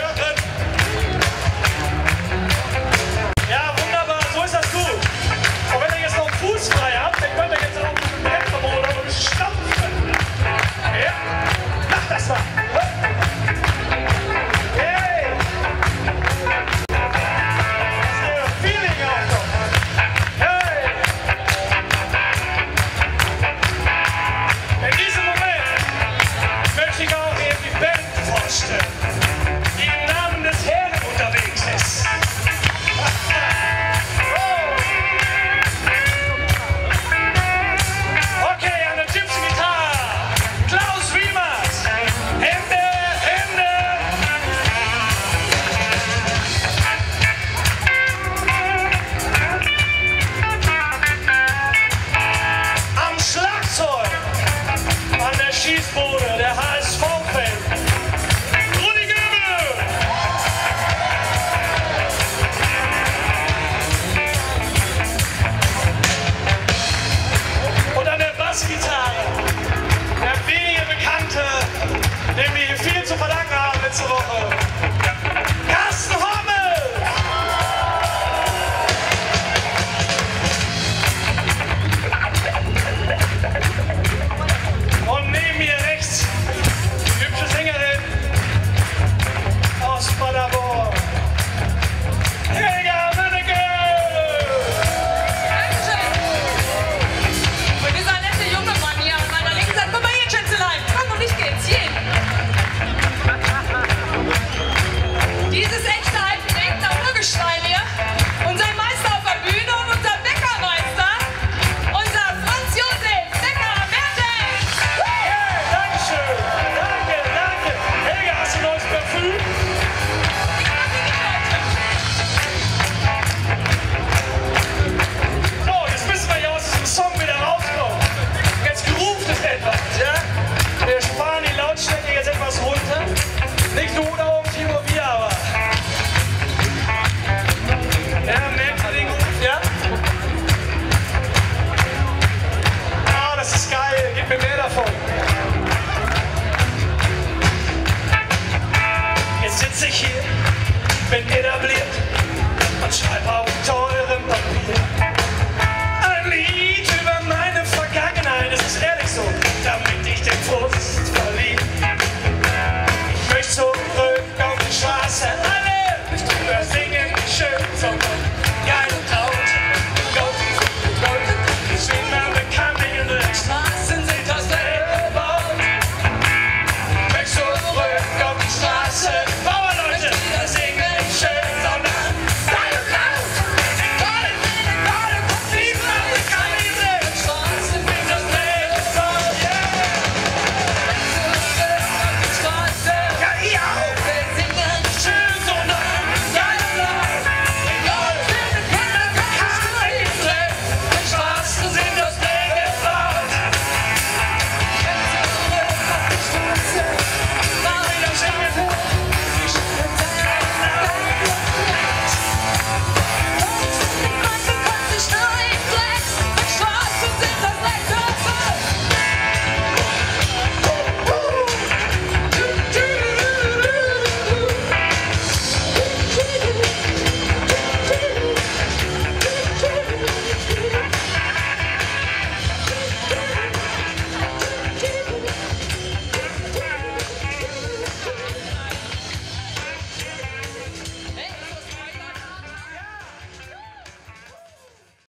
hören. Ja, wunderbar, so ist das gut. Und wenn ihr jetzt noch einen Fuß frei habt, dann könnt ihr jetzt auch mit dem Bremsverbot oder ein bisschen stampfen. Ja, mach das mal. Hey! Das Feeling auch noch. Hey! In diesem Moment möchte ich auch eben die Band vorstellen, die im Namen des Herrn unterwegs ist. Okay, an der Gypsy-Gitarre, Klaus Wiemert, Hände, Hände. Am Schlagzeug, an der Schießbude, der HSV-Fan, Rudi Göbel. Und an der Bassgitarre, der wenige Bekannte, dem wir hier viel zu verdanken haben letzte Woche, Carsten Hommel! Und neben mir rechts, die hübsche Sängerin aus Paderborn, Helga Mönneke! Und dieser nette junge Mann hier an meiner linken Seite, komm mal hier, Schätzelein, komm und ich geht's, hier. Dieses echte altgelenkte Urgestein hier, unser Meister auf der Bühne und unser Bäckermeister, unser Franz Josef Bäcker-Mertens. Hey, Dankeschön! Danke, danke! Helga, hast du neues Parfüm? Ich mach die Leute. So, jetzt müssen wir hier aus diesem Song wieder rauskommen. Jetzt geruft es etwas, ja? Wir fahren die Lautstärke jetzt etwas runter. Nicht du da oben, Timo, wir aber. Ja, merkt ihr den Ruf, ja? Ah, das ist geil, gib mir mehr davon. Jetzt sitze ich hier, bin etabliert und schreibe auf den Ton.